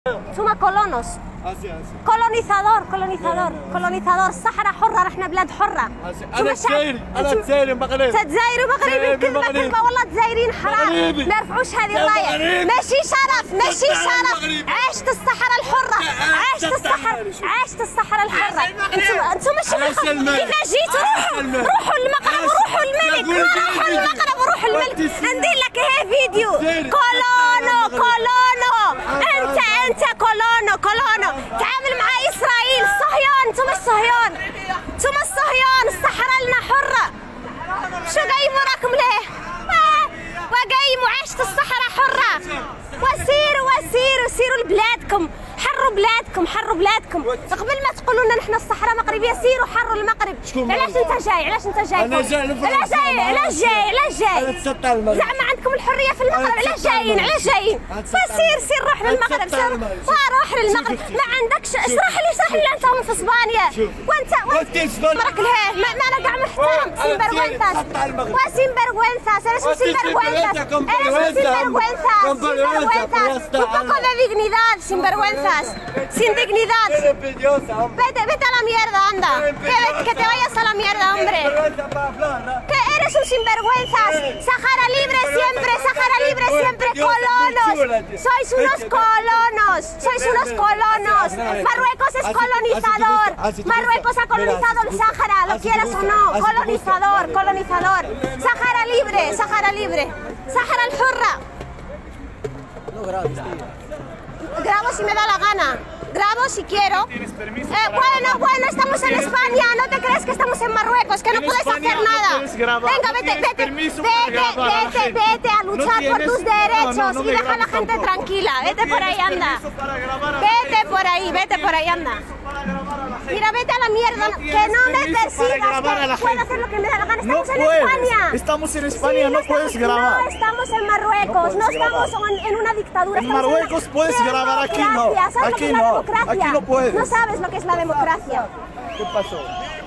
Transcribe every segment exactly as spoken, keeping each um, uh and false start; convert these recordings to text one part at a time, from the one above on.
ثم كولونوس اسيا اسيا كولونيزادور كولونيزادور كولونيزادور الصحراء حرة، رحنا بلاد حرة. انا جزائري انا جزائري مغربي. انت جزائري ومغربي كلمة كلمة والله جزائريين حرام، ما نرفعوش هذه الراية، ماشي شرف ماشي شرف. عشت الصحراء الحرة، عشت الصحراء عشت الصحراء الحرة. انتم انتم ماشي كيف جيتوا؟ روحوا روحوا للمغرب وروحوا للملك، روحوا للمغرب وروحوا للملك. ندير لك هي فيديو كولونو كولونو. انت انت كولونو كولونو تعامل مع اسرائيل. الصهيون انتم الصهيون انتم الصهيون. الصحراء لنا حرة، شو قايم وراكم ليه؟ آه. وقايم وعشت الصحراء حرة. وسيروا وسيروا سيروا لبلادكم، حروا بلادكم حروا بلادكم. قبل ما تقولوا لنا نحن الصحراء مغربية سيروا حروا المغرب. علاش انت جاي؟ علاش انت جاي؟ انا جاي علاش جاي؟ علاش جاي؟ علاش جاي؟ زعما عندكم الحرية في المغرب، علاش جايين؟ علاش جايين؟ سير سير روح للمغرب، سير روح للمغرب. ما عندكش اشرح لي اشرح لي انت في اسبانيا وانت راك لهيه ما انا كاع محترم. سيمبرغوينتاس وسيمبرغوينتاس. علاش سيمبرغوينتاس؟ علاش سيمبرغوينتاس؟ سيمبرغوينتاس un poco de dignidad, sinvergüenzas, sin dignidad. Vete, vete a la mierda, anda. Que, que te vayas a la mierda, hombre. Que eres un sinvergüenzas. Sahara libre siempre, Sahara libre siempre. Colonos. Sois unos colonos. Sois unos colonos. Marruecos es colonizador. Marruecos ha colonizado el Sahara, lo quieras o no. Colonizador, colonizador. Sahara libre, Sahara libre. Sahara al hurra. No grabes, Grabo si me da la gana, grabo si quiero. Eh, bueno, bueno, estamos en España, no te crees que estamos en Marruecos, que no puedes hacer nada. Venga, vete, vete, vete, vete, vete a luchar por tus derechos y deja a la gente tranquila. Vete por ahí, anda. Vete por ahí, vete por ahí, anda. Mira, vete a la mierda, que no me persigas, que puedo hacer lo que me da la gana. Estamos en España. Estamos en España, no puedes grabar. No estamos en Marruecos, no estamos en una dictadura. En Marruecos puedes grabar, aquí no. Aquí no, aquí no puedes. No sabes lo que es la democracia. ¿Qué pasó?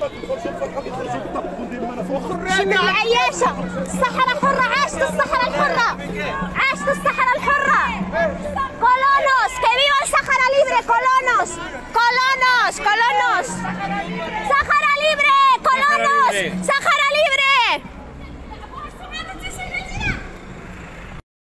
عيشة الصحراء حرة، عاشت الصحراء الحرة، عاشت الصحراء الحرة. Colonos, que viva el Sahara libre, colonos, colonos, colonos. Sahara libre, colonos, Sahara libre.